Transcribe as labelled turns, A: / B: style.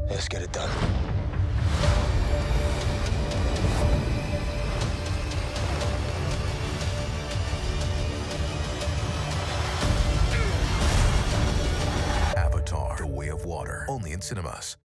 A: Let's get it done.
B: Avatar: The Way of Water. Only in cinemas.